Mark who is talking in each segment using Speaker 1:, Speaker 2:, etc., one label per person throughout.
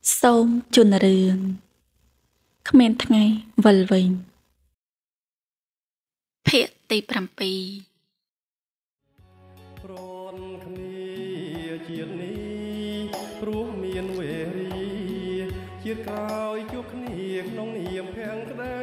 Speaker 1: សូមជូនរឿងគ្មានថ្ងៃវិលវិញភាគទី7
Speaker 2: ព្រមគ្នាជាតិនេះព្រោះមានវេរីជាតិក្រោយជួបគ្នាក្នុងនាមភាំងក្តី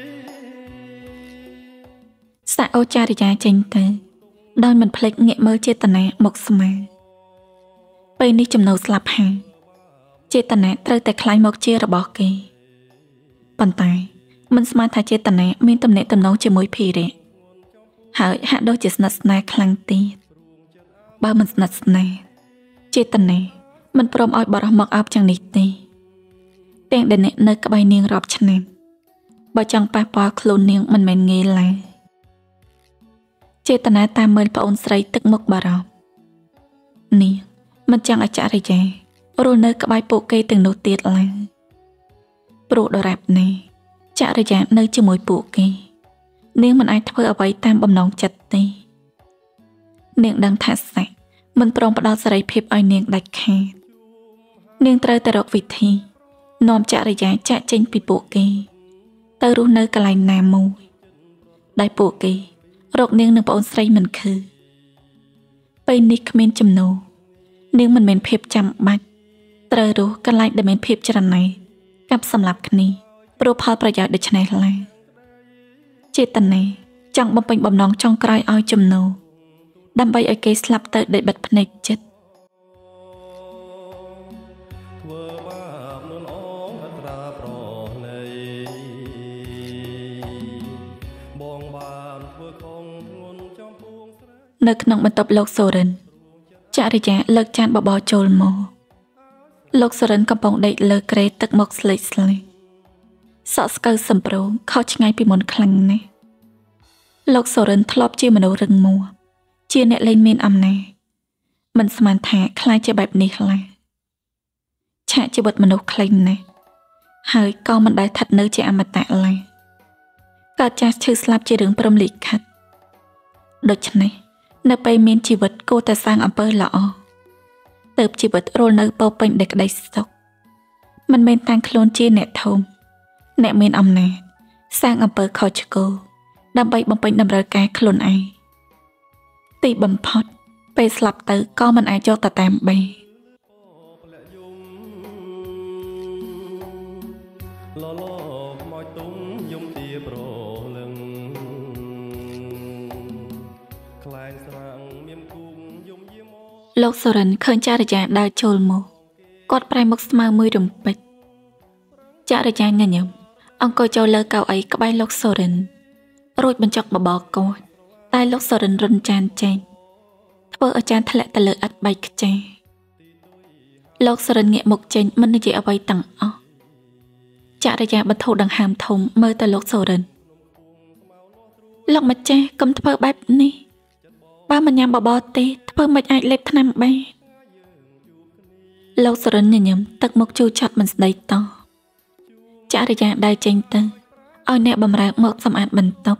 Speaker 1: សាអូចារិយាចេញទៅដោយមិនភ្លេចងាកមើលចេតនាមកស្មាពេលនេះចំណូលស្លាប់ហើយចេតនាត្រូវតែคล้ายមកជារបស់គេប៉ុន្តែមិនស្មានថាចេតនាមានទំនាក់ទំនងជាមួយភីរៈហើយហាក់ដូចជាស្និទ្ធស្នាលខ្លាំងទៀតបើមិនស្និទ្ធស្នាលចេតនាមិនព្រមឲ្យបរោះមកអោបយ៉ាងនេះទេទាំងដែលអ្នកនៅក្បែរនាងរាប់ឆ្នាំបើចង់ប៉ះពាល់ខ្លួននាងមិនមែនងាយឡើយចេតនាតាមមើលប្អូនស្រីទឹកមុខបារម្ភនាងមិនចង់ឲ្យចរិយារស់នៅក្បែរពួកគេទាំងនោះទៀតឡើយព្រោះដរាបណាចរិយានៅជាមួយពួកគេនាងមិនអាចធ្វើអ្វីតាមបំណងចិត្តទេនាងដឹងថាស័កមិនព្រមផ្ដល់សេរីភាពឲ្យនាងដាច់ខាតនាងត្រូវតែរកវិធីនាំចរិយាចាក់ចេញពីពួកគេទៅរស់នៅកន្លែងណាមួយដែលពួកគេរកនាងនិងប្អូនស្រីមិនឃើញពេលនេះគ្មានចំណូលនាងមិនមែនភាពចាំបាច់ត្រូវរស់កន្លែងដែលមានភាពច្រណែនកັບសម្លាប់គ្នាព្រោះផលប្រយោជន៍ដូច្នេះឡើយចេតនាចង់បំពេញបំណងចុងក្រោយឲ្យចំណូលដើម្បីឲ្យគេស្លាប់ទៅដោយបិទភ្នែកចិត្ត
Speaker 2: ធ្វើបាបនួនអងអត្រាប្រណីបងបានធ្វើខុសធ្ងន់ចំពួងស្រី
Speaker 1: នៅក្នុងបន្ទប់លោកសូរិនចរិយាលើកចានបបរចូលមកលោកសូរិនកំពុងដេកលើគ្រែទឹកមុខស្លេកស្លេកសក់ស្កូវសំប្រងខុសឆ្ងាយពីមុនខ្លាំងណាស់លោកសូរិនធ្លាប់ជាមនុស្សរឹងមាំជាអ្នកលេងមានអំណាចមិនស្មានថាខ្លាចជាបែបនេះឡើយឆាកជីវិតមនុស្សខ្លីណាស់ហើយក៏មិនដែលស្ថិតនៅជាអមតៈឡើយកើតចាស់ឈឺស្លាប់ជារឿងព្រំលិខិតដូច្នេះនៅពេលមានជីវិតគួរតែសាងអំពើល្អទើបជីវិតរស់នៅពោពេញដោយក្តីសុខមិនមែនតាំងខ្លួនជាអ្នកធំអ្នកមានអំណាចសាងអំពើខុសឆ្គងដើម្បីបំពេញតម្រូវការខ្លួនឯងទីបំផុតពេលស្លាប់ទៅក៏មិនអាចយកទៅតាមបាន
Speaker 2: លលខ្មោចទុំយំទាប្រលឹងខ្លែងស្រាំងមានគូងយំយាម
Speaker 1: លោកសូរិនឃើញចរិយាដើរចូលមកគាត់ប្រែមុខស្មៅមួយរំពេចចរិយាញញឹមអង្គុយចូលលើកៅអីក្បែរលោកសូរិនរួចបញ្ចុកបបរគាត់តែលោកសូរិនរុនចានចេញធ្វើឲ្យចានធ្លាក់ទៅលើឥដ្ឋបែកខ្ចាស់លោកសូរិនងាកមុខចេញមិននិយាយអ្វីទាំងអស់ចរិយាបន្ធូរដង្ហើមធំមើលទៅលោកសូរិនលោកម្ចាស់កុំធ្វើបែបនេះបើមិនញ៉ាំបបរទេធ្វើមិនអាចលេបថ្នាំបានលោកសូរិនញញឹមទឹកមុខជូរចត់មិនស្ដីតចរិយាដើរចេញទៅឲ្យអ្នកបម្រើមកសម្អាតបន្ទប់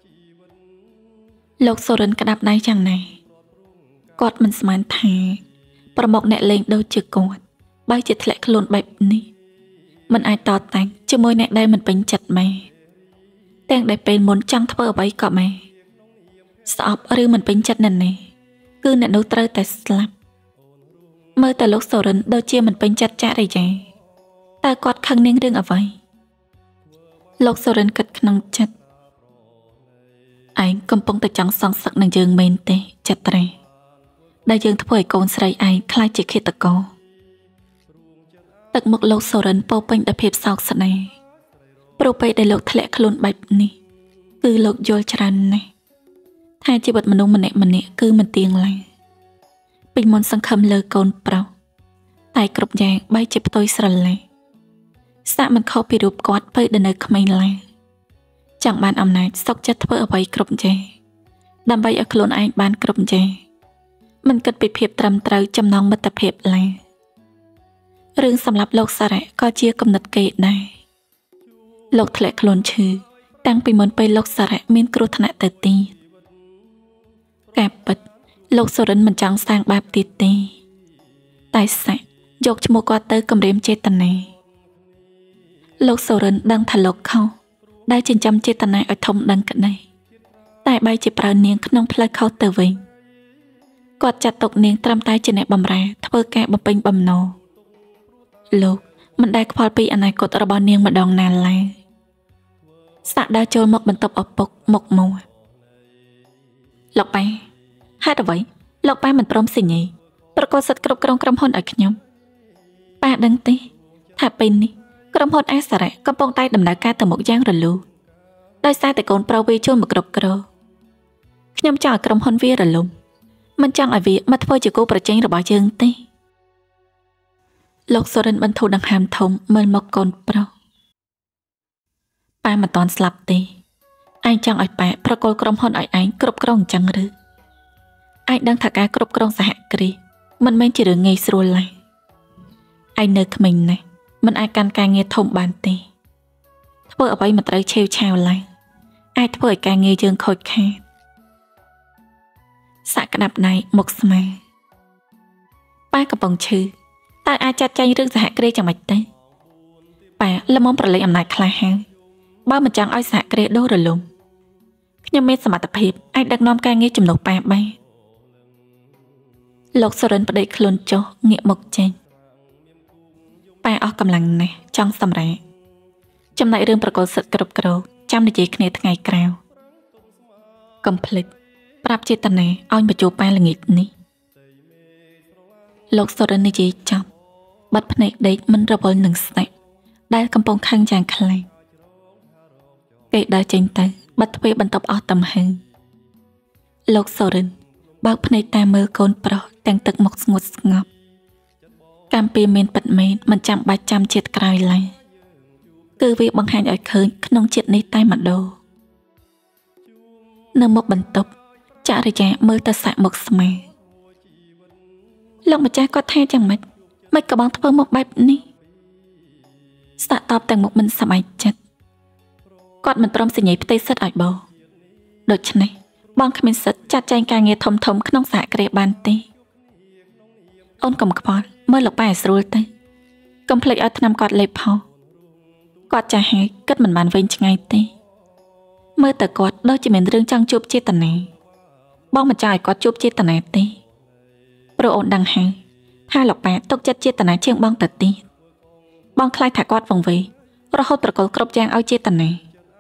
Speaker 1: លោកសូរិនក្តាប់ដៃយ៉ាងណាគាត់មិនស្មានថាប្រមុខអ្នកលេងដូចជាគាត់បើជាធ្លាក់ខ្លួនបែបនេះមិនអាចតតាំងជាមួយអ្នកដែលមិនពេញចិត្តម៉ែទាំងដែលពេលមុនចង់ធ្វើអ្វីក៏ម៉ែស្អប់ឬមិនពេញចិត្តណាស់គឺអ្នកនោះត្រូវតែស្លាប់មើលតែលោកសូរិនដូចជាមិនពេញចិត្តចរិយាតើគាត់ខឹងនាងរឿងអ្វីលោកសូរិនគិតក្នុងចិត្តឯងកំពុងតែចង់សងសឹកនឹងយើងមែនទេចត្រាដែលយើងធ្វើឲ្យកូនស្រីឯងខ្លាចជាឃាតករទឹកមុខលោកសូរិនពោពេញដោយភាពសោកស្ដាយព្រោះពេលដែលលោកធ្លាក់ខ្លួនបែបនេះគឺលោកយល់ច្រើនណាស់ថាជីវិតមនុស្សម្នាក់គឺមិនទៀងឡើយពេញមុនសង្ឃឹមលើកូនប្រុសតែគ្រប់យ៉ាងបែរជាផ្ទុយស្រឡះសាក់មិនខុសពីរូបគាត់ពេលដែលនៅក្មេងឡើយចង់បានអំណាចសុខចិត្តធ្វើអ្វីគ្រប់យ៉ាងដើម្បីឲ្យខ្លួនឯងបានគ្រប់យ៉ាងមិនគិតពីភាពត្រឹមត្រូវចំណងមិត្តភាពឡើយរឿងសម្រាប់លោកសារៈក៏ជាគំនិតគេដែរលោកធ្លាក់ខ្លួនឈឺតាំងពីមុនពេលលោកសារៈមានគ្រោះថ្នាក់ទៅទីការពិតលោកសូរិនមិនចង់សាងបាបទៀតទេតែសាក់យកឈ្មោះគាត់ទៅគំរាមចេតនាលោកសូរិនដឹងថាលោកខុសដែលចិញ្ចឹមចេតនាឲ្យធំដឹងក្តីតែបែរជាប្រើនាងក្នុងផ្លូវខុសទៅវិញគាត់ចាត់ទុកនាងត្រឹមតែជាអ្នកបម្រើធ្វើការបំពេញបំណុលលោកមិនដែលខ្វល់ពីអនាគតរបស់នាងម្ដងណាឡើយសាក់ដើរចូលមកបន្ទប់ឪពុកមុខមួលោកប៉ែហេតុអ្វីលោកប៉ែមិនព្រមសេញីប្រកល់សិទ្ធិគ្រប់គ្រងក្រុមហ៊ុនឲ្យខ្ញុំប៉ែដឹងទេថាពេលនេះក្រុមហ៊ុនអាសារៈកំពុងតែដំណើរការទៅមុខយ៉ាងរលូនដោយសារតែកូនប្រុសវាចូលមកគ្រប់គ្រងខ្ញុំចង់ឲ្យក្រុមហ៊ុនវារលំមិនចង់ឲ្យវាមកធ្វើជាគូប្រជែងរបស់យើងទេលោកសូរិនបន្ធូរដង្ហើមធំមើលមកកូនប្រុសប៉ែមិនតាន់ស្លាប់ទេឯងចង់ឲ្យប៉ែប្រកល់ក្រុមហ៊ុនឲ្យឯងគ្រប់គ្រងអញ្ចឹងឬឯងដឹងថាការគ្រប់គ្រងសហគ្រាសមិនមែនជារឿងងាយស្រួលឡើយឯងនៅក្មេងណាស់មិនអាចកាន់ការងារធំបានទេធ្វើអ្វីមិនត្រូវឆេវឆាវឡើយអាចធ្វើឲ្យការងារយើងខូចខាតសាក់ក្តាប់ដៃមុខស្មាប៉ែកំពុងឈឺតើអាចចាត់ចែងរឿងសហគ្រាសយ៉ាងម៉េចទៅប៉ែល្មមប្រឡែងអំណាចខ្លះហើយបើមិនចង់ឲ្យសហគ្រាសដូររលំខ្ញុំមានសមត្ថភាពអាចដឹកនាំការងារជំនួសប៉ែបានលោកសូរិនប្តេជ្ញាខ្លួនចុះងាកមុខចេញប៉ែអស់កម្លាំងណាស់ចង់សម្រេចចំណែករឿងប្រកល់សិទ្ធិគ្រប់គ្រងចាំនិយាយគ្នាថ្ងៃក្រោយកុំភ្លេចប្រាប់ចេតនាឲ្យមកជួបប៉ែល្ងាចនេះលោកសូរិននិយាយចប់បាត់ភ្នែកដេកមិនរវល់នឹងស្នេហ៍ដែលកំពុងខឹងយ៉ាងខ្លាំងពេលដើរចេញទៅបាត់ទ្វេបន្ទប់អស់ទំហឹងលោកសូរិនបើកភ្នែកតាមមើលកូនប្រុសទាំងទឹកមុខស្ងួតស្ងប់កម្មពីមានពិតមែនមិនចាំបាច់ចាំជាតិក្រោយឡើយគឺវាបង្ហាញឲ្យឃើញក្នុងជាតិនេះតែម្ដងនៅមុខបន្ទប់ចរិយាមើលទៅសាក់មុខស្មាលោកម្ចាស់គាត់ថាយ៉ាងម៉េចមិនក៏បងធ្វើមុខបែបនេះសាក់តបទាំងមុខមិនសប្បាយចិត្តគាត់មិនព្រមសញ្ញេផ្ទៃសិទ្ធឲ្យបងដូច្នេះបងគ្មានសិទ្ធចាត់ចែងការងារធំក្នុងសហគ្រាសបានទេអូនកុំខ្វល់មើលលោកប៉ែស្រួលទៅកុំភ្លេចឲ្យថ្នាំគាត់លេបផងគាត់ចាស់ហើយគិតមិនបានវែងឆ្ងាយទេមើលទៅគាត់ដូចជាមានរឿងចង់ជួបចេតនាបងមិនចង់ឲ្យគាត់ជួបចេតនាទេព្រោះអូនដឹងហើយថាលោកប៉ែទុកចិត្តចេតនាជាងបងទៅទៀតបងខ្លាចថាគាត់វង្វេងរហូតប្រកល់គ្រប់យ៉ាងឲ្យចេតនា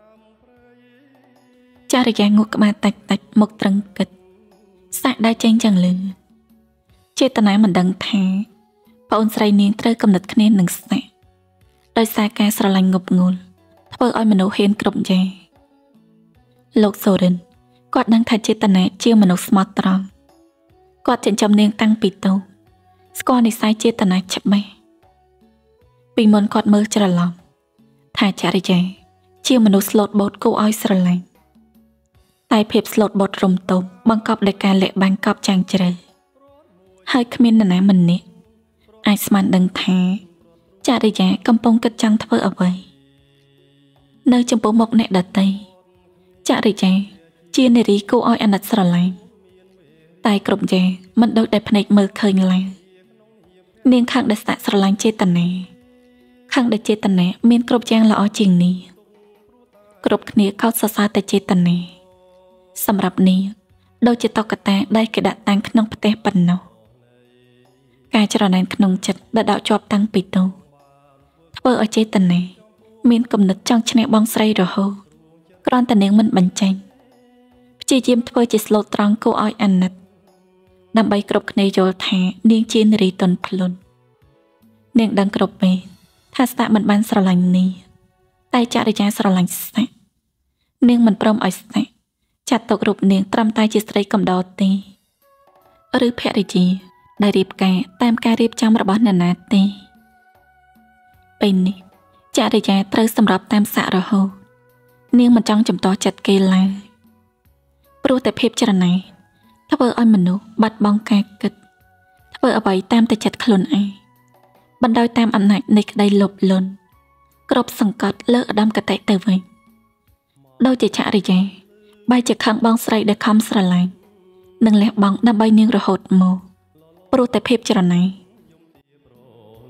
Speaker 1: ចារ្យាងក់ក្បាលតាច់មុខត្រឹងគិតសាក់ដៃចេញយ៉ាងលឿនចេតនាមិនដឹងថាប្អូនស្រីនាងត្រូវកំណត់គ្នានឹងស្នេហ៍ដោយសារការស្រឡាញ់ងប់ងុលធ្វើឲ្យមនុស្សហ៊ានគ្រប់យ៉ាងលោកសូរិនគាត់ដឹងថាចេតនាជាមនុស្សស្មោះត្រង់គាត់ចិញ្ចឹមនាងតាំងពីតូចស្គាល់និស្ស័យចេតនាច្បាស់ពីមុនគាត់មើលច្រឡំថាចរិយាជាមនុស្សស្លូតបូតគួរឲ្យស្រឡាញ់តែភាពស្លូតបូតរំទប់បង្កប់ដោយការលាក់បាញ់កប់ចាំងជ្រៅហើយគ្មាននរណាម្នាក់អាចស្មានដឹងថាចរិយាកំពុងគិតចង់ធ្វើអ្វីនៅចំពោះមុខអ្នកដទៃចរិយាជានារីគួរឲ្យអាណិតស្រឡាញ់តែគ្រប់យ៉ាងមិនដូចដែលភ្នែកមើលឃើញឡើយនាងខឹងដែលស្នាក់ស្រឡាញ់ចេតនាខឹងដែលចេតនាមានគ្រប់យ៉ាងល្អជាងនេះគ្រប់គ្នាកោតសរសើរតែចេតនាសម្រាប់នាងដូចជាតុក្កតាដែលគេដាក់តាំងក្នុងផ្ទះប៉ុណ្ណោះការច្រណែនក្នុងចិត្តដែលដកជាប់តាំងពីតូចធ្វើឲ្យចេតនាមានគំនិតចង់ឈ្នះបងស្រីរហូតគ្រាន់តែនាងមិនបញ្ចេញព្យាយាមធ្វើជាស្លូតត្រង់គួរឲ្យអាណិតដើម្បីគ្រប់គ្នាយល់ថានាងជានារីទន់ភ្លន់នាងដឹងគ្រប់ពេលថាស្នាក់មិនបានស្រឡាញ់នាងតែចរិយាស្រឡាញ់ស្នាក់នាងមិនព្រមឲ្យស្នាក់ចាត់ទុករូបនាងត្រឹមតែជាស្រីកំដរទេឬភរិយាដែលរៀបការតាមការរៀបចំរបស់អ្នកណាទេពេលនេះចរិយាត្រូវសម្របតាមសាក់រហូតនាងមិនចង់ចំទាស់ចិត្តគេឡើយព្រោះតែភាពច្រណែនធ្វើឲ្យមនុស្សបាត់បង់ការគិតធ្វើអ្វីតាមតែចិត្តខ្លួនឯងបណ្ដោយតាមអំណាចនៃក្តីលោភលន់គ្រប់សង្កត់លើឧត្តមកតេទៅវិញដូចជាចរិយាបែរជាខឹងបងស្រីដែលខំស្រឡាញ់និងលះបង់ដើម្បីនាងរហូតមកព្រោះតែភាពច្រណែន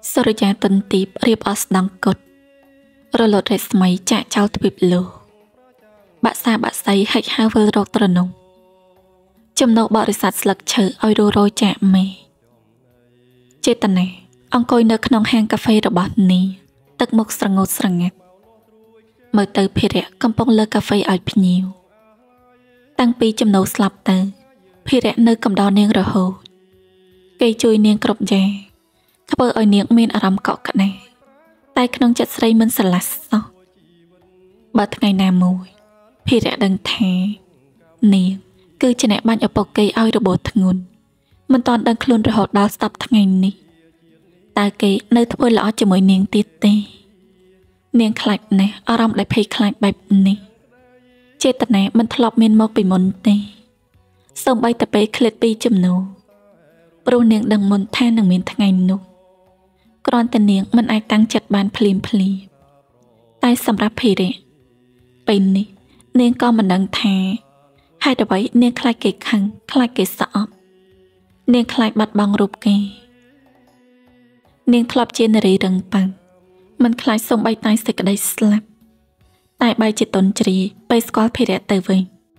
Speaker 1: សរិយាទន្ទីបរៀបអស្ដង់កុដរលត់រស្មីចាក់ចោលទ្វីបលោបាក់សាបាក់សៃហិចហៅវិលរកត្រនំចំណោបរិស័ទស្លឹកឈើឲ្យរយចាក់មេចេតនាអង្គុយនៅក្នុងហាងកាហ្វេរបស់នេះទឹកមុខស្រងោតស្រងាត់មើលទៅភិរៈកំពុងលើកាហ្វេឲ្យភ្ញៀវតាំងពីចំណោស្លាប់ទៅភិរៈនៅកំដរនាងរហូតគេជួយនាងគ្រប់យ៉ាងធ្វើឲ្យនាងមានអារម្មណ៍កក់ក្ដៅតែក្នុងចិត្តស្រីមិនស្រឡះសោះបើថ្ងៃណាមួយភិរៈដឹងថានាងគឺជាអ្នកបាញ់ឪពុកគេឲ្យរបូតធ្ងន់មិនតាន់ដឹងខ្លួនរហូតដល់ស្ដាប់ថ្ងៃនេះតើគេនៅធ្វើល្អជាមួយនាងទៀតទេនាងខ្លាចណាស់អារម្មណ៍ដែលភ័យខ្លាចបែបនេះចេតនាមិនធ្លាប់មានមកពីមុនទេសូម្បីតែពេលឃ្លាតពីចំណូលព្រោះនាងដឹងមុនថានឹងមានថ្ងៃនោះគ្រាន់តែនាងមិនអាចតាំងចិត្តបានភ្លាមតែសម្រាប់ភិរៈពេលនេះនាងក៏មិនដឹងថាហេតុអ្វីនាងខ្លាចគេខឹងខ្លាចគេស្អប់នាងខ្លាចបាត់បង់រូបគេនាងធ្លាប់ជានារីរឹងប៉ឹងមិនខ្លាចសូម្បីតែសេចក្តីស្លាប់តែបែរជាទន់ជ្រាយពេលស្គាល់ភិរៈទៅវិញ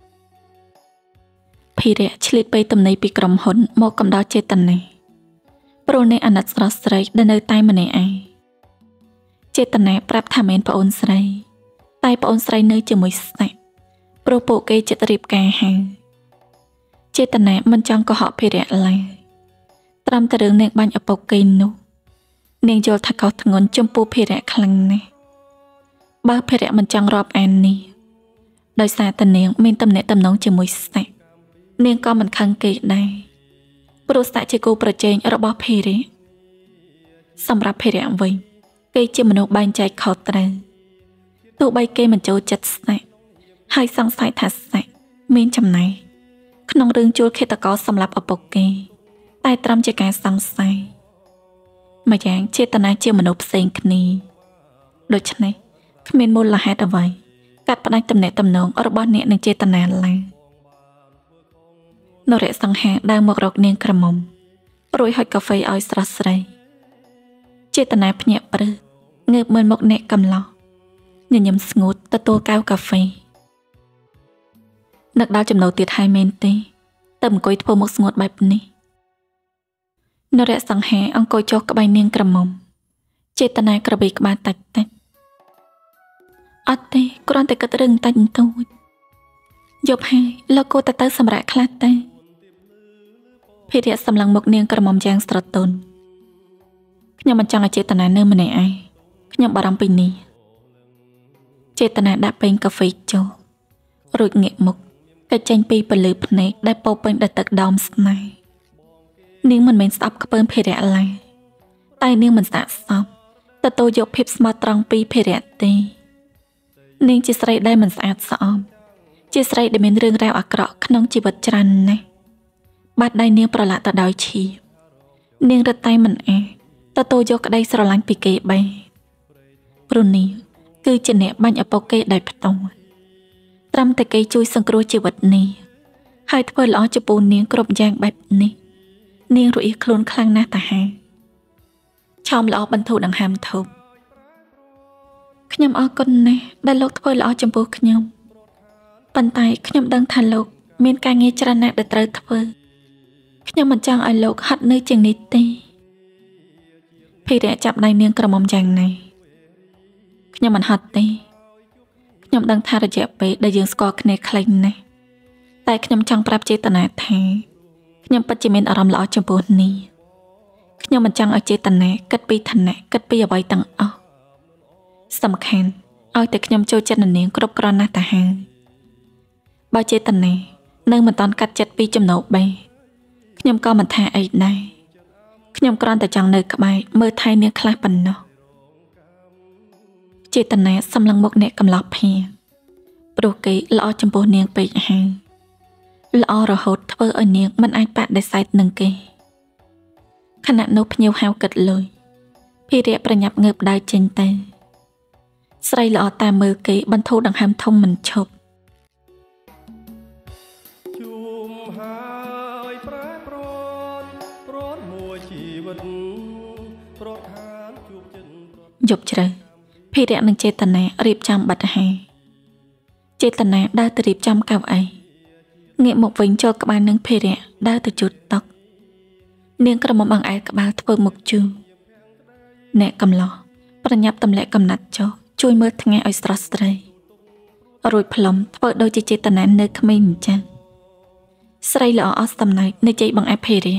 Speaker 1: ភិរៈឆ្លៀតពេលទំនេរពីក្រុមហ៊ុនមកកំដរចេតនាព្រោះនាងអាណិតស្រស់ស្រីដែលនៅតែម្នាក់ឯងចេតនាប្រាប់ថាមែនប្អូនស្រីតែប្អូនស្រីនៅជាមួយស្នាក់ព្រោះពួកគេចិត្តរៀបការហើយចេតនាមិនចង់កុហកភិរៈឡើយត្រឹមតែរឿងនាងបាញ់ឪពុកគេនោះនាងយល់ថាខុសធ្ងន់ចំពោះភិរៈខ្លាំងណាស់បើភិរៈមិនចង់រាប់អាននេះដោយសារតែនាងមានទំនាក់ទំនងជាមួយស្នាក់នាងក៏មិនខឹងគេដែរព្រោះស្នាក់ជាគូប្រជែងរបស់ភិរៈសម្រាប់ភិរៈវិញគេជាមនុស្សបែងចែកខុសត្រូវទោះបីគេមិនចូលចិត្តស្នាក់ហើយសង្ស័យថាស្នាក់មានចំណែកក្នុងរឿងជួលឃាតករសម្លាប់ឪពុកគេតែត្រឹមជាការសង្ស័យម្យ៉ាងចេតនាជាមនុស្សផ្សេងគ្នាដូច្នេះគ្មានមូលហេតុអ្វីកាត់ផ្តាច់ទំនាក់ទំនងរបស់អ្នកនឹងចេតនាឡើយនរៈសង្ហាដើរមករកនាងក្រមុំរួចហុចកាហ្វេឲ្យស្រស់ស្រីចេតនាភ្ញាក់ព្រឺងើបមើលមុខអ្នកកំឡោះញញឹមស្ងួតទទួលកែវកាហ្វេនឹកដល់ចំណូលទៀតហើយមែនទេទៅអង្គុយធ្វើមុខស្ងួតបែបនេះនរៈសង្ហាអង្គុយចុះក្បែរនាងក្រមុំចេតនាក្របីក្បាលតាច់អត់ទេគ្រាន់តែគិតរឿងតាច់តូចយប់ហើយលោកគួរតែទៅសម្រាកខ្លះតែភិរៈសម្លឹងមុខនាងក្រមុំយ៉ាងស្រទន់ខ្ញុំមិនចង់ឲ្យចេតនានៅម្នាក់ឯងខ្ញុំបារម្ភពីនេះចេតនាដាក់ពែងកាហ្វេចូលរួចងាកមុខកិច្ចចេញពីពន្លឺភ្នែកដែលពោពេញដោយទឹកដោមស្នេហ៍នាងមិនមែនស្អប់ខ្ពើមភិរៈឡើយតែនាងមិនស្អាតស្អំទទួលយកភាពស្មោះត្រង់ពីភិរៈទេនាងជាស្រីដែលមិនស្អាតស្អំជាស្រីដែលមានរឿងរ៉ាវអាក្រក់ក្នុងជីវិតច្រើនណាស់បាត់ដៃនាងប្រឡាក់ទៅដោយឈាមនាងរត់តែមិនអាចទទួលយកក្តីស្រឡាញ់ពីគេបានព្រោះនាងគឺជាអ្នកបាញ់ឪពុកគេដោយផ្ទាល់ត្រឹមតែគេជួយសង្គ្រោះជីវិតនាងហើយធ្វើល្អចំពោះនាងគ្រប់យ៉ាងបែបនេះនាងរអៀសខ្លួនខ្លាំងណាស់តាហាឆោមល្អបន្ធូរដង្ហើមធំខ្ញុំអរគុណណាស់ដែលលោកធ្វើល្អចំពោះខ្ញុំប៉ុន្តែខ្ញុំដឹងថាលោកមានការងារច្រើនណាស់ដែលត្រូវធ្វើខ្ញុំមិនចង់ឲ្យលោកហត់នឿយជាងនេះទេភិរៈចាប់ដៃនាងក្រមុំយ៉ាងណាខ្ញុំមិនហត់ទេខ្ញុំដឹងថារយៈពេលដែលយើងស្គាល់គ្នាខ្លីណាស់តែខ្ញុំចង់ប្រាប់ចេតនាថាខ្ញុំពិតជាមានអារម្មណ៍ល្អចំពោះនេះខ្ញុំមិនចង់ឲ្យចេតនាគិតពីឋានៈគិតពីអ្វីទាំងអស់សំខាន់ឲ្យតែខ្ញុំចូលចិត្តនាងគ្រប់គ្រាន់ណាស់ទៅហើយបើចេតនានៅមិនតាន់កាត់ចិត្តពីចំណោបែខ្ញុំក៏មិនថាអីដែរខ្ញុំគ្រាន់តែចង់នៅក្បែរមើលថែនាងខ្លះប៉ុណ្ណោះចេតនាសម្លឹងមុខអ្នកកំឡោះភៀងព្រោះគេល្អចំពោះនាងពេកហើយល្អរហូតធ្វើឲ្យនាងមិនអាចបដិសេធនឹងគេខណៈនោះភ្ញៀវហៅគិតលុយភិរៈប្រញាប់ងើបដើរចេញទៅស្រីល្អតាមមើលគេបន្ធូរដង្ហើមធំមិនឈប់
Speaker 2: ជុំហើយប្រែប្រួលមួយជីវិតប្រត់ថា
Speaker 1: យប់ជ្រៅភិរៈនិងចេតនារៀបចំបទអាហារចេតនាដើរទៅរៀបចំកៅអីងាកមកវិញចូលក្បាលនឹងភិរៈដើរទៅជូតតុនាងក្រមុំអង្អែលក្បាលធ្វើមុខជឿអ្នកកំឡោះប្រញាប់ទម្លាក់កំណាត់ចុះជួយមើលថ្ងៃឲ្យស្រស់ស្រីរួចផ្លុំធ្វើដូចជាចេតនានៅក្មេងអញ្ចឹងស្រីល្អអស់សំណើចនៅជ័យបង្អែបភិរៈ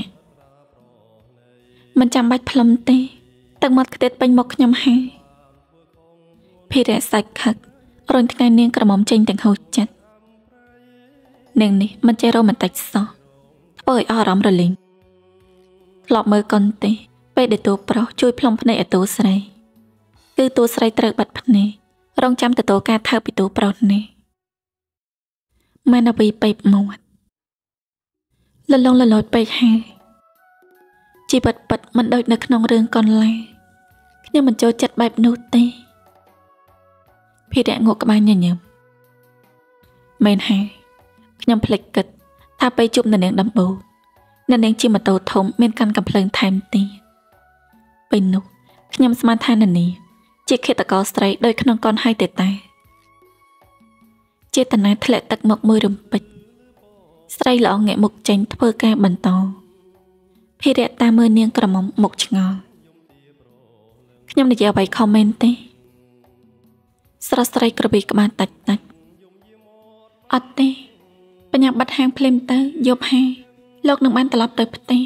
Speaker 1: មិនចាំបាច់ផ្លុំទេទឹកមាត់ខ្ទេតពេញមុខខ្ញុំហើយភិរៈសាច់ខឹករុញថ្ងៃនាងក្រមុំចេញទាំងហូរចិត្តនាងនេះមិនចេះរ៉ូម៉ាន់ទិកសោះធ្វើឲ្យអារម្មណ៍រលែងធ្លាប់មើលកុនទេពេលដែលតួប្រុសជួយផ្លុំភ្នែកឲ្យតួស្រីគឺតួស្រីត្រូវបាត់ភ្នែករងចាំទទួលការថើបពីតួប្រុសនេះម៉ែនវីពេបមាត់លលងលលយពេកហើយជីវិតពិតមិនដូចនៅក្នុងរឿងកុនឡើយខ្ញុំមិនចូលចិត្តបែបនោះទេភិរៈងក់ក្បាលញញឹមមែនហើយខ្ញុំភ្លេចគិតថាពេលជួបនៅនាងដំបូងនៅនាងជិះម៉ូតូធំមានកាន់កាំភ្លើងថែមទៀតពេលនោះខ្ញុំស្មានថានៅនេះជាឃាតករស្រីដោយក្នុងកុនហើយទេតែចេតនាធ្លាក់ទឹកមកមួយរំពេចស្រីល្អងាកមុខចេញធ្វើការបន្តភិរៈតាមមើលនាងក្រមុំមុខឆ្ងល់ខ្ញុំនិយាយអ្វីខមមិនទេស្រស់ស្រីក្រវីក្បាលតាច់អត់ទេបញ្ញាបត្រហាងភ្លាមទៅយប់ហើយលោកនឹងបានត្រឡប់ទៅផ្ទះ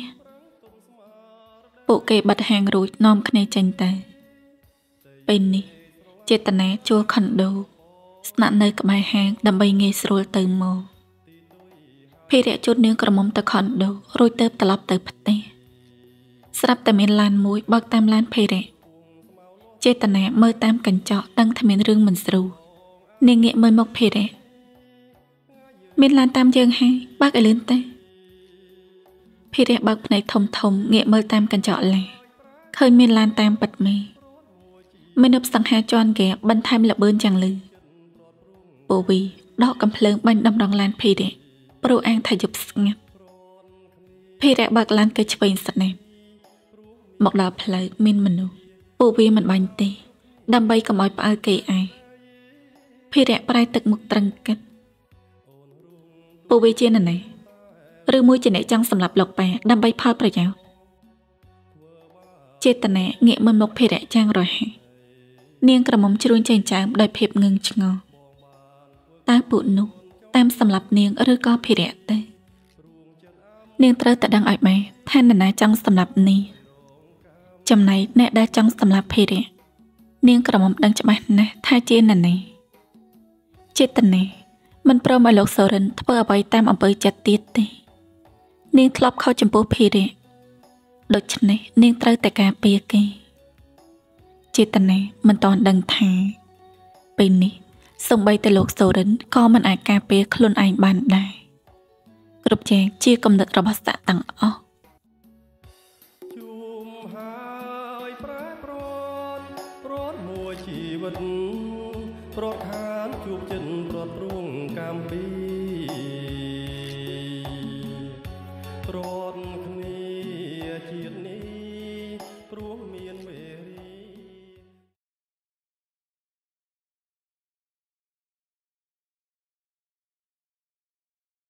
Speaker 1: ពួកគេបិទហាងរួចនាំគ្នាចេញទៅពេលនេះចេតនាជួលខុនដូស្នាក់នៅក្បែរហាងដើម្បីងាយស្រួលទៅមកភិរៈជូតនាងក្រមុំទៅខុនដូរួចទៅត្រឡប់ទៅផ្ទះស្រាប់តែមានឡានមួយបើកតាមឡានភិរៈចេតនាមើលតាមកញ្ចក់ដឹងថាមានរឿងមិនស្រួលនាងងាកមើលមកភិរៈមានឡានតាមយើងហើយបើកឲ្យលឿនទៅភិរៈបើកភ្នែកធំងាកមើលតាមកញ្ចក់ឡានឃើញមានឡានតាមពិតមែនមនុស្សសង្ហាជន់គេបន្ថែមលបឿនយ៉ាងលឺពូវីដកកំភ្លើងបាញ់ដំរងឡានភិរៈព្រោះអាងថាយប់ស្ងាត់ភិរៈបើកឡានទៅឆ្វេងស្ដាំមកដល់ផ្លូវមានមនុស្សពូវីមិនបាញ់ទេដើម្បីកុំឲ្យផ្អើលគេឯងភិរៈប្រែទឹកមុខត្រឹងកិតពូវីជាណាឬមួយជាអ្នកចង់សម្លាប់លោកប៉ាដើម្បីផលប្រយោជន៍ចេតនាងាកមើលមុខភិរៈចាំងរហ័សនាងក្រមុំជ្រួញចេញចាមដោយភាពងឹងឆ្ងល់តើពួកនោះតាមសម្លាប់នាងឬក៏ភិរៈទេនាងត្រូវតែដឹងឲ្យបានថានរណាចង់សម្លាប់នាងចំណែកអ្នកដែលចង់សម្លាប់ភិរៈនាងក្រមុំដឹងច្បាស់ណាស់ថាជានរណាចេតនាមិនព្រមឲ្យលោកសូរិនធ្វើអ្វីតាមអំពើចិត្តទៀតទេនាងធ្លាប់ខុសចំពោះភិរៈដូច្នេះនាងត្រូវតែការពារគេចេតនាមិនទាន់ដឹងថាពេលនេះសូម្បីតែលោកសូរិនក៏មិនអាចការពារខ្លួនឯងបានដែរគ្រប់យ៉ាងជាគំនិតរបស់ស័ក្តិទាំងអស់
Speaker 2: ជួមហើយប្រែប្រួនមួយជីវិតប្រត់ខានជួបចិត្តប្រត់ព្រួងកម្មពី